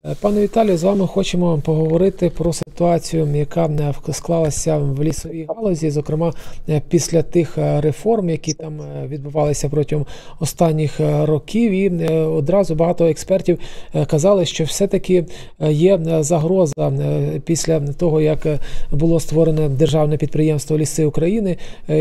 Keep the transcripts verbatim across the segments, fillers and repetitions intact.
Пане Віталію, з вами хочемо поговорити про ситуацію, яка склалася в лісовій галузі, зокрема після тих реформ, які там відбувалися протягом останніх років. І одразу багато експертів казали, що все-таки є загроза після того, як було створене державне підприємство «Ліси України»,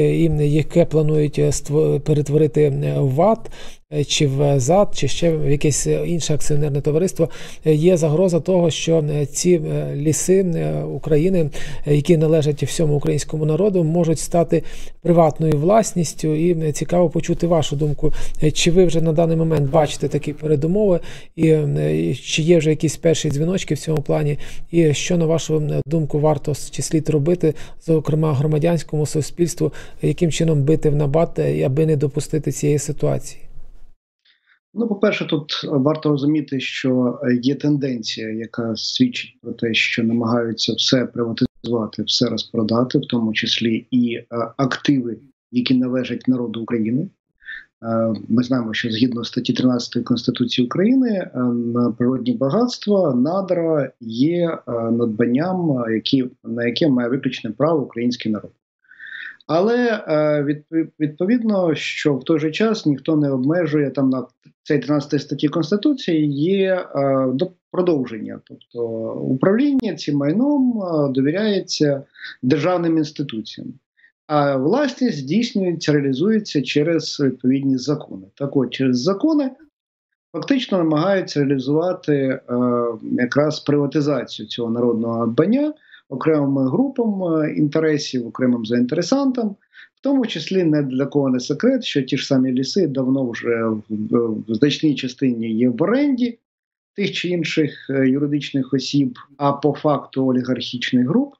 яке планують перетворити в ВАТ, чи в ЗАД, чи ще в якесь інше акціонерне товариство, є загроза того, що ці ліси України, які належать всьому українському народу, можуть стати приватною власністю. І цікаво почути вашу думку. Чи ви вже на даний момент бачите такі передумови, і чи є вже якісь перші дзвіночки в цьому плані, і що, на вашу думку, варто чи слід робити, зокрема громадянському суспільству, яким чином бити в набат, аби не допустити цієї ситуації? Ну, по-перше, тут варто розуміти, що є тенденція, яка свідчить про те, що намагаються все приватизувати, все розпродати, в тому числі і активи, які належать народу України. Ми знаємо, що згідно статті тринадцятої Конституції України природні багатства, надра є надбанням, які, на яке має виключне право український народ. Але відповідно, що в той же час ніхто не обмежує, там на цій тринадцятій статті Конституції є продовження. Тобто управління цим майном довіряється державним інституціям. А власність здійснюється, реалізується через відповідні закони. Так от, через закони фактично намагаються реалізувати е, якраз приватизацію цього народного надбання окремим групам інтересів, окремим заінтересантам, в тому числі не для кого не секрет, що ті ж самі ліси давно вже в, в, в значній частині є в оренді тих чи інших юридичних осіб, а по факту олігархічних груп.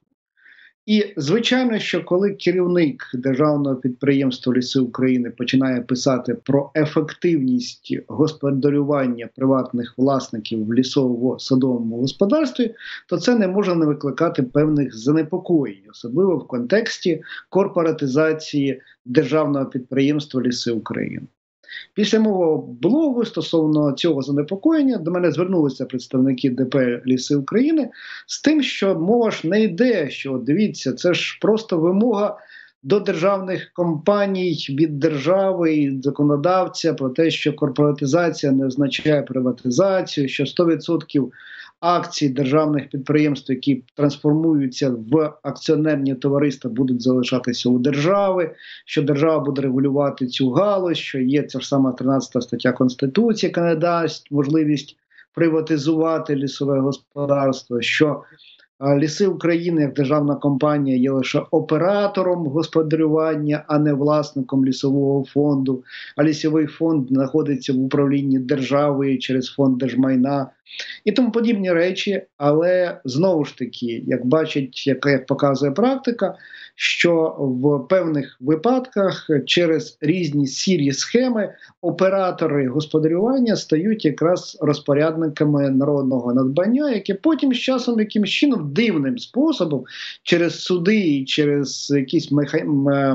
І, звичайно, що коли керівник державного підприємства «Ліси України» починає писати про ефективність господарювання приватних власників в лісово-садовому господарстві, то це не може не викликати певних занепокоєнь, особливо в контексті корпоратизації державного підприємства «Ліси України». Після мого блогу стосовно цього занепокоєння до мене звернулися представники ДП «Ліси України» з тим, що мова ж не йде, що дивіться, це ж просто вимога до державних компаній від держави і законодавця про те, що корпоратизація не означає приватизацію, що сто відсотків акцій державних підприємств, які трансформуються в акціонерні товариства, будуть залишатися у держави, що держава буде регулювати цю галузь, що є ця ж сама тринадцята стаття Конституції, яка не дасть можливість приватизувати лісове господарство, що «Ліси України» як державна компанія є лише оператором господарювання, а не власником лісового фонду, а лісовий фонд знаходиться в управлінні держави через фонд держмайна і тому подібні речі. Але знову ж таки, як бачить, як, як показує практика, що в певних випадках через різні сірі схеми оператори господарювання стають якраз розпорядниками народного надбання, яке потім з часом якимось чином дивним способом через суди і через якісь меха...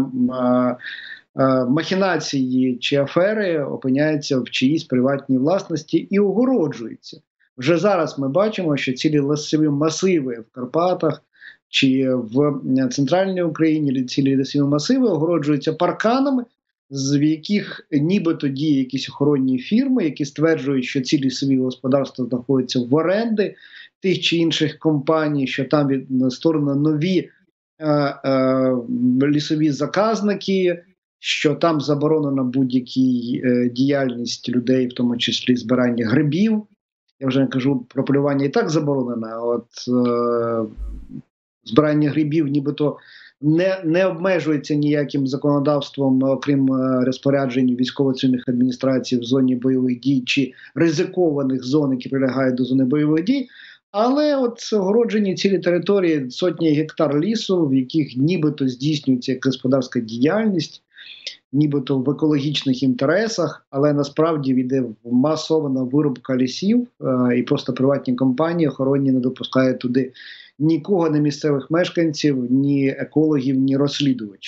махінації чи афери опиняються в чиїсь приватній власності і огороджуються. Вже зараз ми бачимо, що цілі лісові масиви в Карпатах чи в центральній Україні цілі лісові масиви огороджуються парканами, з яких нібито діє якісь охоронні фірми, які стверджують, що ці лісові господарства знаходяться в оренди тих чи інших компаній, що там від створено нові е, е, лісові заказники, що там заборонена будь-яка е, діяльність людей, в тому числі збирання грибів. Я вже не кажу про полювання, і так заборонено, а от е, збирання грибів нібито не, не обмежується ніяким законодавством, окрім е, розпоряджень військово-цивільних адміністрацій в зоні бойових дій чи ризикованих зон, які прилягають до зони бойових дій. Але от огороджені цілі території, сотні гектар лісу, в яких нібито здійснюється господарська діяльність, нібито в екологічних інтересах, але насправді йде масована вирубка лісів, е, і просто приватні компанії охоронні не допускають туди нікого, ні місцевих мешканців, ні екологів, ні розслідувачів.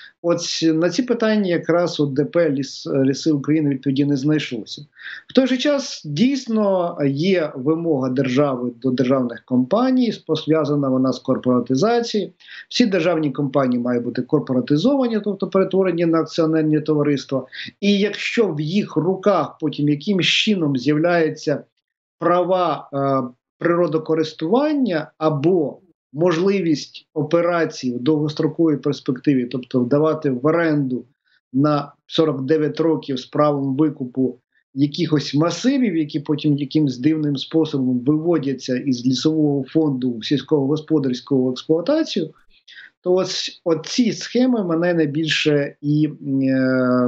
Ось на ці питання якраз от ДП «Ліс, Ліси України» відповіді не знайшлося. В той же час дійсно є вимога держави до державних компаній, пов'язана вона з корпоратизацією. Всі державні компанії мають бути корпоратизовані, тобто перетворені на акціонерні товариства. І якщо в їх руках потім якимось чином з'являються права е, природокористування або можливість операцій в довгостроковій перспективі, тобто вдавати в оренду на сорок дев'ять років з правом викупу якихось масивів, які потім якимсь дивним способом виводяться із лісового фонду в сільськогосподарську експлуатацію, то ось ці схеми мене найбільше і е,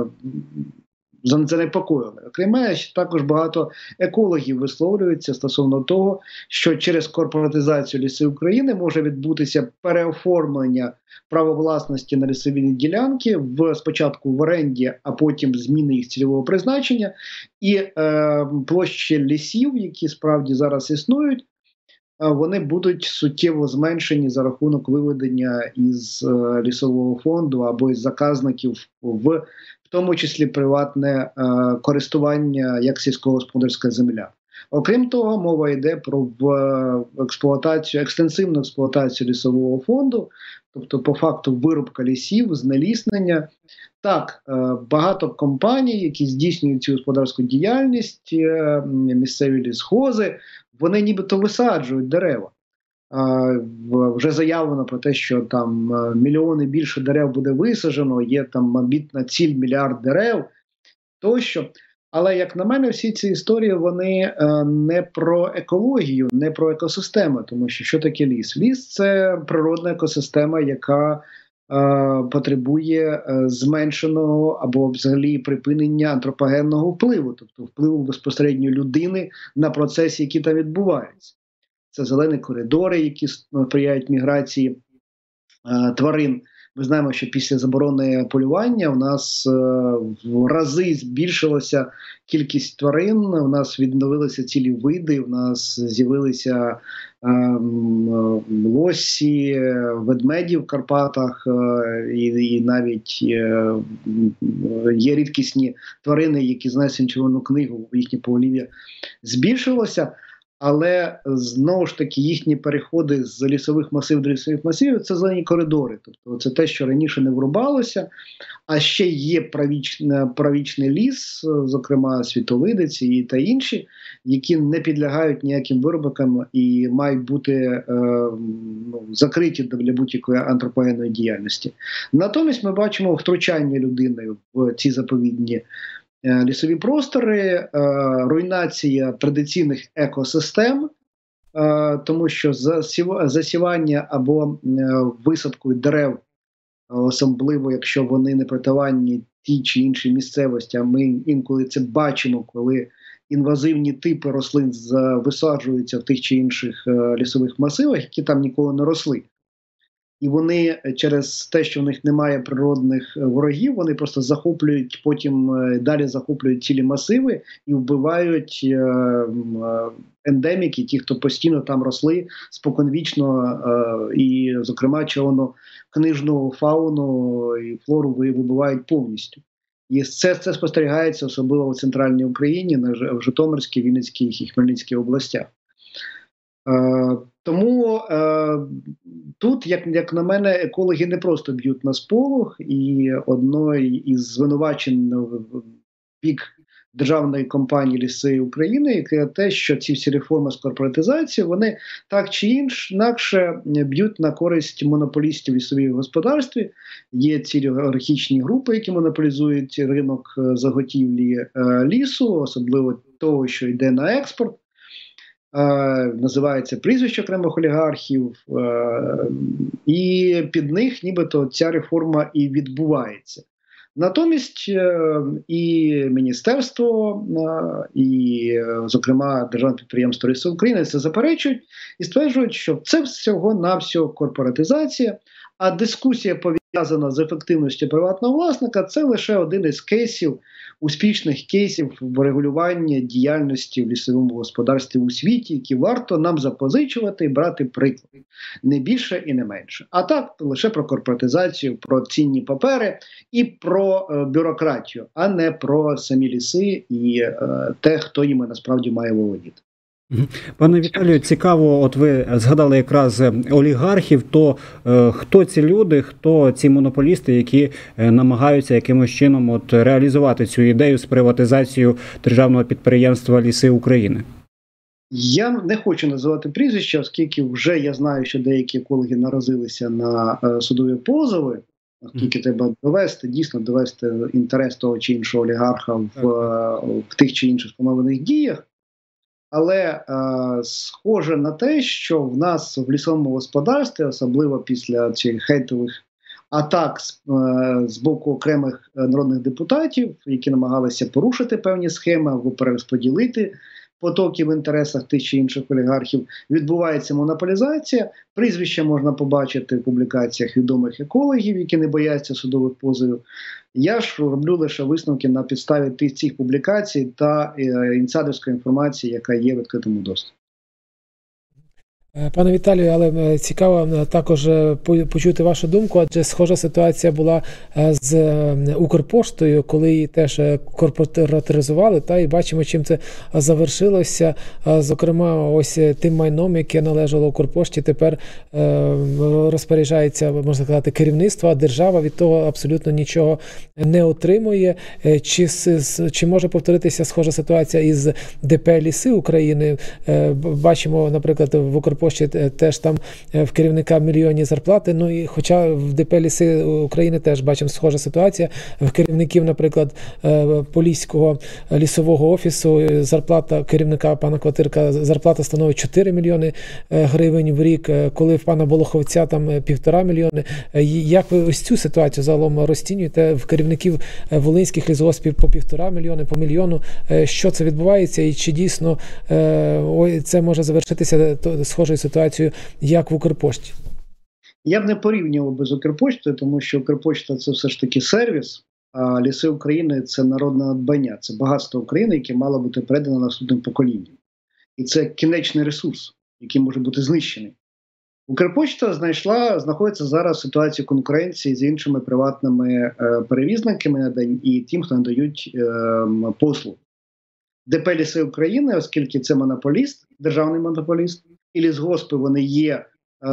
занепокоїли. Окрім також багато екологів висловлюються стосовно того, що через корпоратизацію Ліси України може відбутися переоформлення права власності на лісові ділянки в спочатку в оренді, а потім зміни їх цільового призначення, і е, площі лісів, які справді зараз існують, вони будуть суттєво зменшені за рахунок виведення із е, лісового фонду або із заказників в, в тому числі приватне е, користування як сільськогосподарська земля. Окрім того, мова йде про в, в експлуатацію, екстенсивну експлуатацію лісового фонду, тобто по факту вирубка лісів, знеліснення. Так, е, багато компаній, які здійснюють цю господарську діяльність, е, місцеві лісхози, вони нібито висаджують дерева. Е, вже заявлено про те, що там е, мільйони більше дерев буде висаджено, є там амбітна ціль мільярд дерев тощо. Але, як на мене, всі ці історії, вони е, не про екологію, не про екосистеми, тому що що таке ліс? Ліс – це природна екосистема, яка е, потребує е, зменшеного або взагалі припинення антропогенного впливу, тобто впливу безпосередньо людини на процеси, які там відбуваються. Це зелені коридори, які сприяють міграції е, тварин. Ми знаємо, що після заборони полювання у нас е, в рази збільшилася кількість тварин, у нас відновилися цілі види, у нас з'явилися е, лосі, ведмеді в Карпатах, е, і, і навіть е, є рідкісні тварини, які знесені в Червону книгу, їхнє поголів'я збільшилося. Але, знову ж таки, їхні переходи з лісових масивів до лісових масивів – це зелені коридори. Тобто це те, що раніше не врубалося. А ще є правічний, правічний ліс, зокрема світовидець і та інші, які не підлягають ніяким виробкам і мають бути е, ну, закриті для будь-якої антропогенної діяльності. Натомість ми бачимо втручання людини в ці заповідні лісові простори, руйнація традиційних екосистем, тому що засівання або висадкою дерев, особливо якщо вони не притаманні тій чи іншій місцевості, а ми інколи це бачимо, коли інвазивні типи рослин висаджуються в тих чи інших лісових масивах, які там ніколи не росли. І вони через те, що в них немає природних ворогів, вони просто захоплюють, потім далі захоплюють цілі масиви і вбивають ендеміки, ті, хто постійно там росли споконвічно, і, зокрема, червонокнижну фауну і флору вибивають повністю. І це, це спостерігається особливо в Центральній Україні, в Житомирській, Вінницькій і Хмельницькій областях. Е, тому е, тут, як, як на мене, екологи не просто б'ють на сполох, і одною із звинувачень в бік державної компанії «Ліси України», яке те, що ці всі реформи з корпоратизації, вони так чи інакше б'ють на користь монополістів в лісовій господарстві. Є ці олігархічні групи, які монополізують ринок заготівлі е, лісу, особливо того, що йде на експорт. Е, називається прізвище окремих олігархів, е, і під них нібито ця реформа і відбувається. Натомість е, і міністерство, е, і, е, зокрема, Державне підприємство «Ліси України» це заперечують і стверджують, що це всього-навсього корпоратизація, А дискусія, пов'язана з ефективністю приватного власника, це лише один із кейсів, успішних кейсів в регулюванні діяльності в лісовому господарстві у світі, які варто нам запозичувати і брати приклад. Не більше і не менше. А так, лише про корпоратизацію, про цінні папери і про е, бюрократію, а не про самі ліси і е, те, хто їми насправді має володіти. Пане Віталію, цікаво, от ви згадали якраз олігархів, то е, хто ці люди, хто ці монополісти, які е, намагаються якимось чином от реалізувати цю ідею з приватизацією державного підприємства «Ліси України»? Я не хочу називати прізвища, оскільки вже я знаю, що деякі екологи наразилися на е, судові позови, оскільки mm. треба довести, дійсно довести інтерес того чи іншого олігарха в, в, в тих чи інших встановлених діях. Але е, схоже на те, що в нас в лісовому господарстві, особливо після цих хейтових атак з, е, з боку окремих народних депутатів, які намагалися порушити певні схеми або перерозподілити потоки в інтересах тих чи інших олігархів, відбувається монополізація. Прізвища можна побачити в публікаціях відомих екологів, які не бояться судових позовів. Я ж роблю лише висновки на підставі тих цих публікацій та е, інсайдерської інформації, яка є в відкритому доступі. Пане Віталію, але цікаво також почути вашу думку, адже схожа ситуація була з Укрпоштою, коли її теж корпоратизували, та і бачимо, чим це завершилося. Зокрема, ось тим майном, яке належало Укрпошті, тепер розпоряджається, можна сказати, керівництво, а держава від того абсолютно нічого не отримує. Чи, чи може повторитися схожа ситуація із ДП «Ліси України»? Бачимо, наприклад, в Укрпошті теж там в керівника мільйонні зарплати, ну і хоча в ДП «Ліси України» теж бачимо схожа ситуація, в керівників, наприклад, Поліського лісового офісу зарплата керівника пана Квартирка, зарплата становить чотири мільйони гривень в рік, коли в пана Болоховця там півтора мільйони. Як ви ось цю ситуацію загалом розцінюєте? В керівників волинських лісгоспів по півтора мільйони, по мільйону. Що це відбувається і чи дійсно це може завершитися схожою ситуацією, як в Укрпошті? Я б не порівнював би з Укрпоштою, тому що Укрпошта – це все ж таки сервіс, а Ліси України – це народне надбання, це багатство України, яке мало бути передано наступним поколінням. І це кінечний ресурс, який може бути знищений. Укрпошта знайшла, знаходиться зараз в ситуації конкуренції з іншими приватними е, перевізниками і тим, хто надають е, послуг. ДП «Ліси України», оскільки це монополіст, державний монополіст, і лісгоспи, вони є е,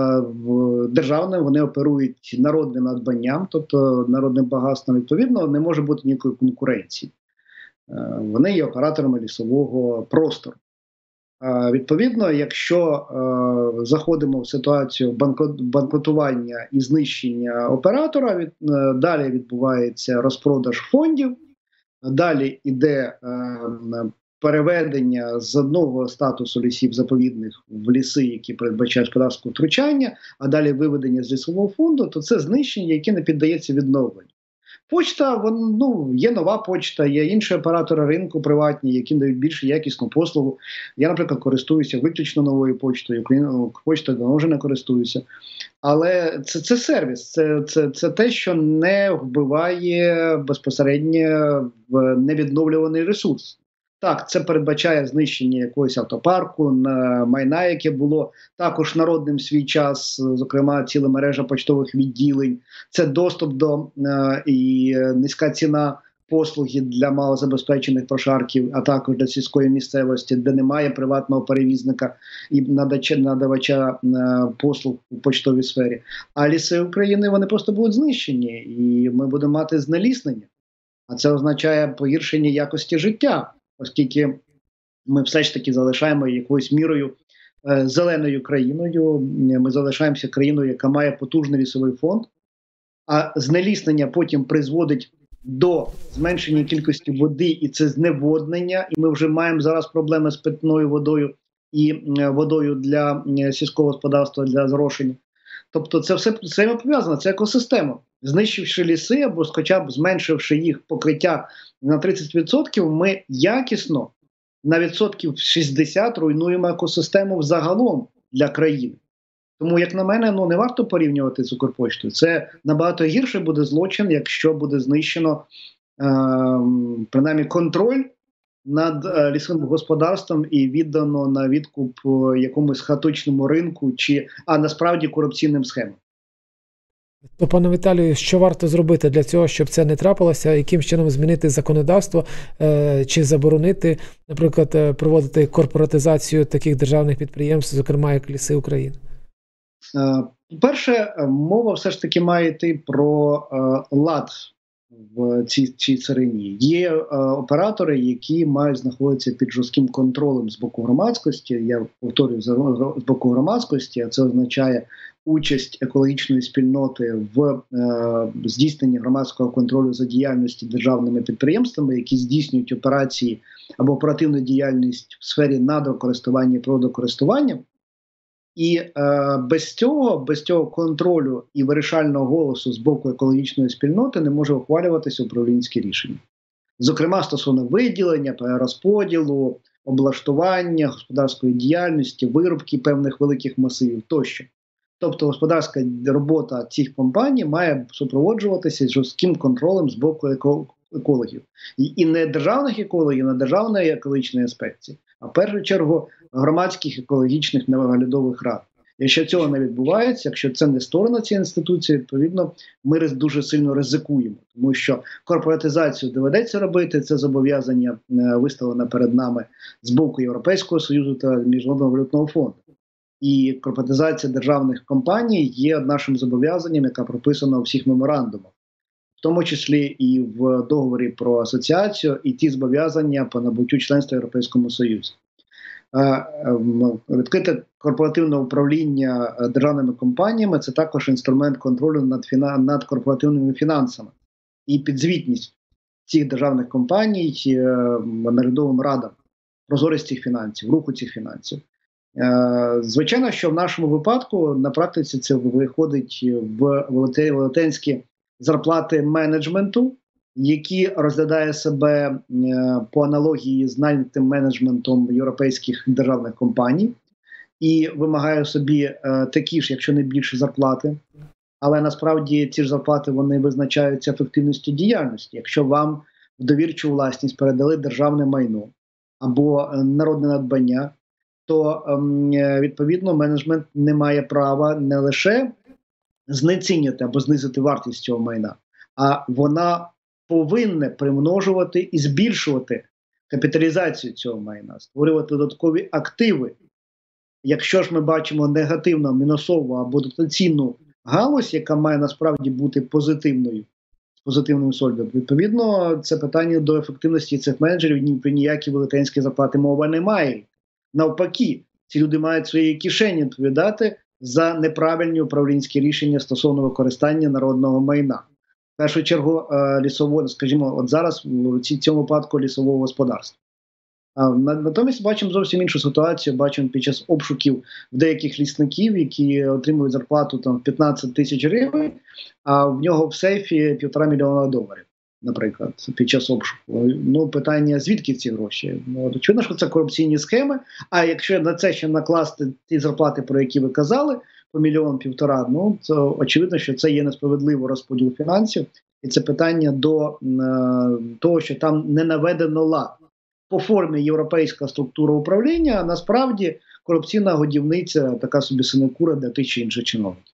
державними, вони оперують народним надбанням, тобто народним багатством, відповідно, не може бути ніякої конкуренції. Е, вони є операторами лісового простору. Е, відповідно, якщо е, заходимо в ситуацію банкрутування і знищення оператора, від, е, далі відбувається розпродаж фондів, далі йде е, переведення з одного статусу лісів заповідних в ліси, які передбачають господарське втручання, а далі виведення з лісового фонду, то це знищення, яке не піддається відновленню. Почта, вон, ну, є нова почта, є інші оператори ринку приватні, які дають більш якісну послугу. Я, наприклад, користуюся виключно новою почтою, почтою давно вже не користуюся. Але це, це сервіс, це, це, це те, що не вбиває безпосередньо в невідновлюваний ресурс. Так, це передбачає знищення якогось автопарку, майна, яке було також народним в свій час, зокрема ціла мережа почтових відділень. Це доступ до е, і низька ціна послуги для малозабезпечених прошарків, а також для сільської місцевості, де немає приватного перевізника і надавача, надавача е, послуг у почтовій сфері. А ліси України, вони просто будуть знищені, і ми будемо мати знеліснення. А це означає погіршення якості життя, оскільки ми все ж таки залишаємо якоюсь мірою е, зеленою країною, ми залишаємося країною, яка має потужний лісовий фонд, а знеліснення потім призводить до зменшення кількості води, і це зневоднення, і ми вже маємо зараз проблеми з питною водою і е, водою для е, сільського господарства, для зрошення. Тобто це все взаємопов'язано, це екосистема. Знищивши ліси або хоча б зменшивши їх покриття на тридцять відсотків, ми якісно на відсотків шістдесят руйнуємо екосистему взагалом для країни. Тому, як на мене, ну не варто порівнювати з Укрпоштою. Це набагато гірше буде злочин, якщо буде знищено е, принаймні контроль над е, лісовим господарством і віддано на відкуп е, якомусь хаотичному ринку, чи а насправді корупційним схемам. То, пане Віталію, що варто зробити для цього, щоб це не трапилося? Яким чином змінити законодавство е, чи заборонити, наприклад, е, проводити корпоратизацію таких державних підприємств, зокрема як Ліси України? По-перше, мова все ж таки має йти про е, лад в цій, цій царині. Є е, оператори, які мають знаходитися під жорстким контролем з боку громадськості. Я повторюю, з боку громадськості, а це означає участь екологічної спільноти в е, здійсненні громадського контролю за діяльністю державними підприємствами, які здійснюють операції або оперативну діяльність в сфері надрокористування і природокористування. І е, без цього, без цього контролю і вирішального голосу з боку екологічної спільноти не може ухвалюватися управлінське рішення. Зокрема, стосовно виділення, перерозподілу, облаштування господарської діяльності, виробки певних великих масивів тощо. Тобто господарська робота цих компаній має супроводжуватися жорстким контролем з боку екологів. І, і не державних екологів, не державної екологічної інспекції, а в першу чергу громадських екологічних наглядових рад. Якщо цього не відбувається, якщо це не створена ця інституція, відповідно, ми дуже сильно ризикуємо. Тому що корпоратизацію доведеться робити, це зобов'язання виставлено перед нами з боку Європейського Союзу та Міжнародного валютного фонду. І корпоратизація державних компаній є нашим зобов'язанням, яке прописано у всіх меморандумах. В тому числі і в договорі про асоціацію, і ті зобов'язання по набуттю членства в Європейському Союзі. Відкрите корпоративне управління державними компаніями – це також інструмент контролю над, фіна... над корпоративними фінансами. І підзвітність цих державних компаній наглядовим радам, прозорість цих фінансів, руху цих фінансів. Звичайно, що в нашому випадку на практиці це виходить в велетенські зарплати менеджменту, які розглядає себе по аналогії з наймитим менеджментом європейських державних компаній і вимагає собі такі ж, якщо не більше, зарплати. Але насправді ці ж зарплати вони визначаються ефективністю діяльності. Якщо вам в довірчу власність передали державне майно або народне надбання, то відповідно менеджмент не має права не лише знецінити або знизити вартість цього майна, а вона повинна примножувати і збільшувати капіталізацію цього майна, створювати додаткові активи. Якщо ж ми бачимо негативну, мінусову або дотаційну галузь, яка має насправді бути позитивною, з позитивним сольдом, відповідно, це питання до ефективності цих менеджерів, ні про ніякі велетенські зарплати мова немає. Навпаки, ці люди мають свої кишені відповідати за неправильні управлінські рішення стосовно використання народного майна. В першу чергу лісового, скажімо, от зараз в цьому випадку лісового господарства. А натомість бачимо зовсім іншу ситуацію, бачимо під час обшуків в деяких лісників, які отримують зарплату там п'ятнадцять тисяч гривень, а в нього в сейфі півтора мільйона доларів, наприклад, під час обшуку. Ну, питання, звідки ці гроші? Ну, очевидно, що це корупційні схеми, а якщо на це ще накласти ті зарплати, про які ви казали, по мільйон-півтора, ну, то очевидно, що це є несправедливий розподіл фінансів, і це питання до е, того, що там не наведено лад. По формі європейська структура управління, а насправді корупційна годівниця така собі синекура для тих чи інших чиновників.